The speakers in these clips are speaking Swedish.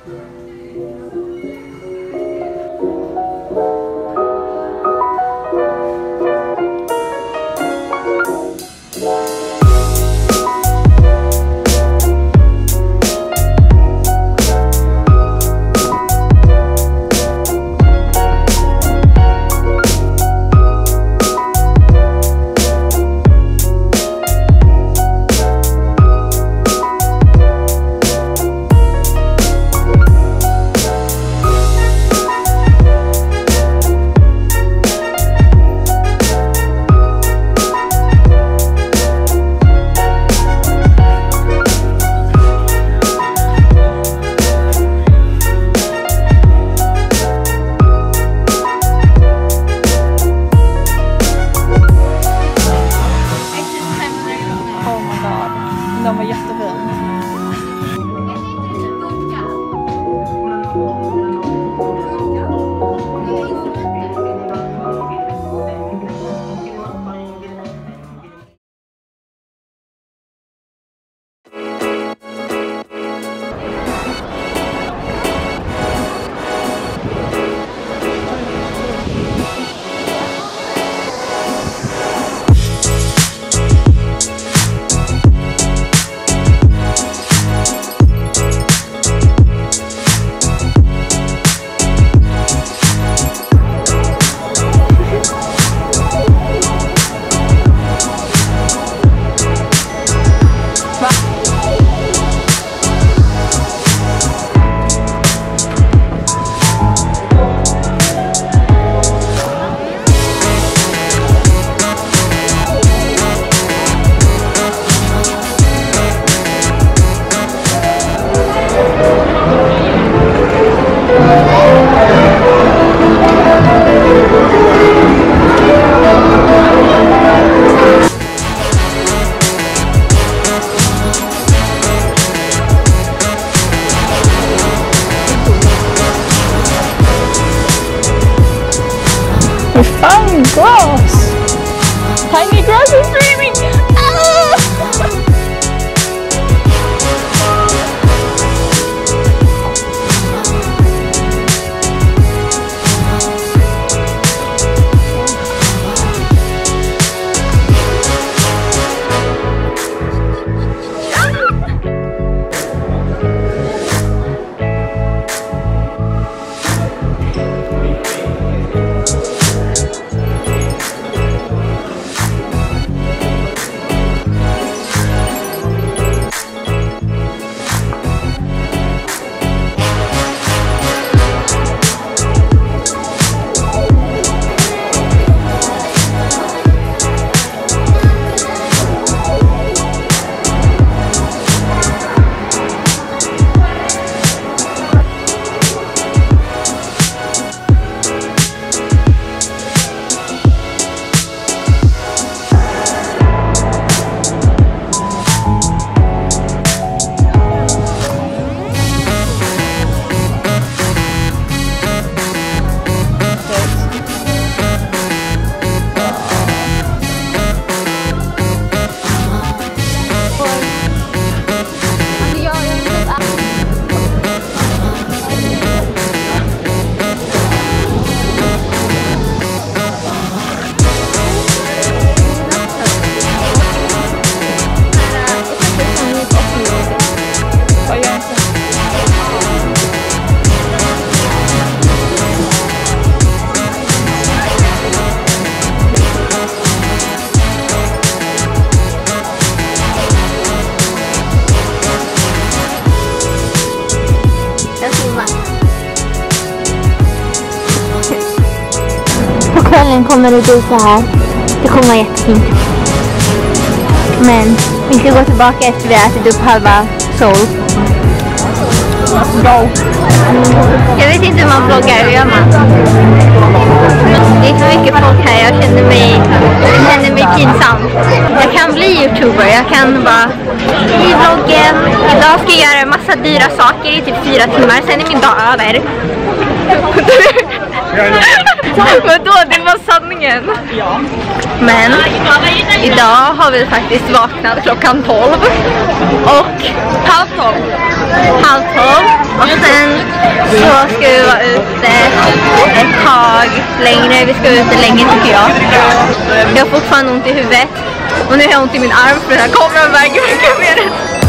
De var jättefina. We found grass! Tiny grass is dreaming! På kvällen kommer det bli så här. Det kommer vara jättefint. Men vi ska gå tillbaka efter vi har ätit upp halva Seoul. Go! Jag vet inte hur man vloggar, hur gör man? Det är för mycket folk här, jag känner mig pinsam. Jag kan bli youtuber, jag kan bara i vloggen. Idag ska jag göra en massa dyra saker i typ 4 timmar, sen är min dag över. Vadå? Det var sanningen. Ja. Men idag har vi faktiskt vaknat klockan 12 och halv 12. halv 12 och sen så ska vi vara ute ett tag längre. Vi ska vara ute länge tycker jag. Jag har fortfarande ont i huvudet och nu har jag ont i min arm för den här kameran väger mycket mer.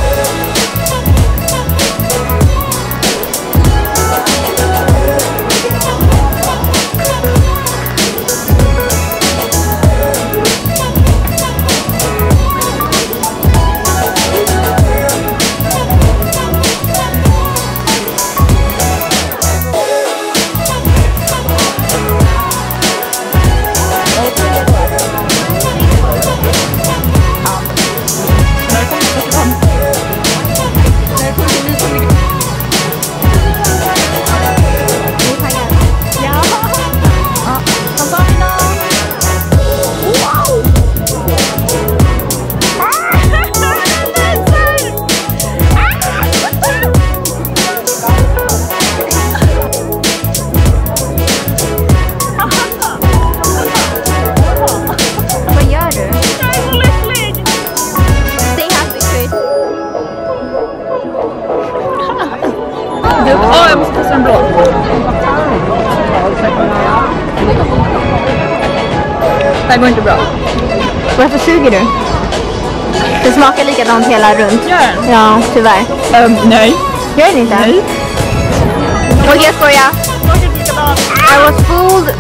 Jag måste testa en blå. Det här går inte bra. Varför suger du? Det smakar likadant hela runt. Gör den? Ja, tyvärr. Nej. Gör den inte? Nej. Okej, jag skojar. I was fooled.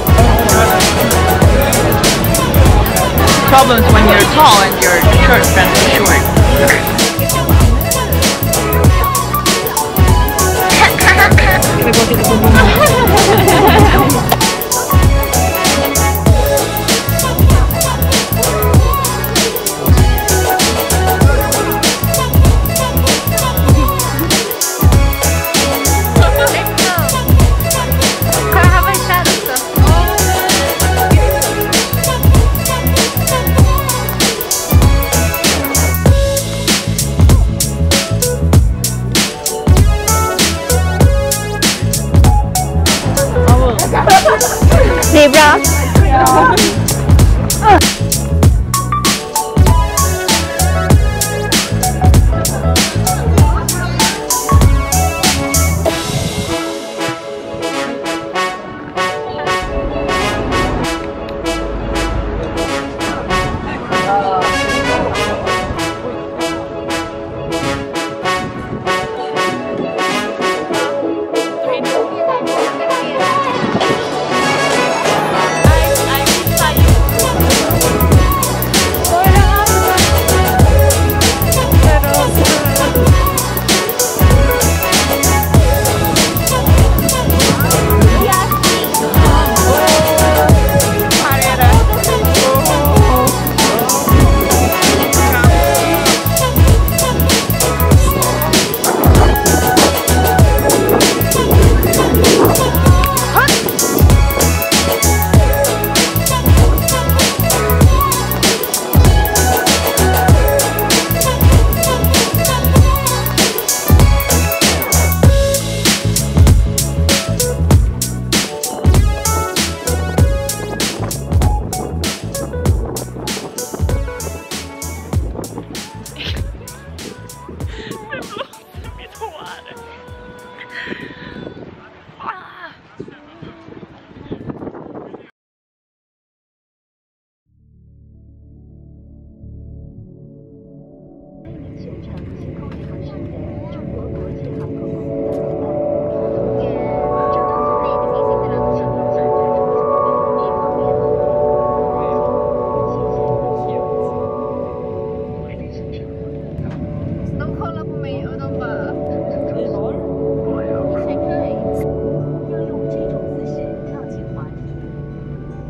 Problems when you're tall and your shirt bends short. Det är bra.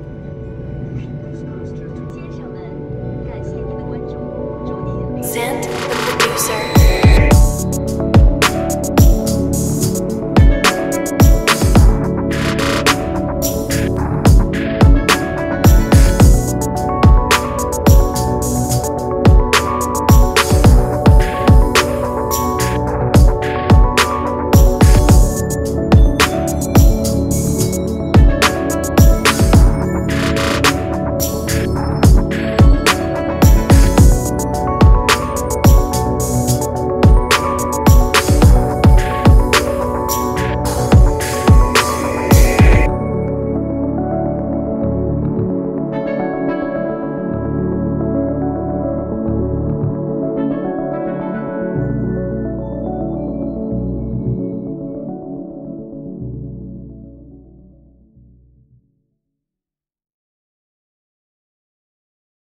Send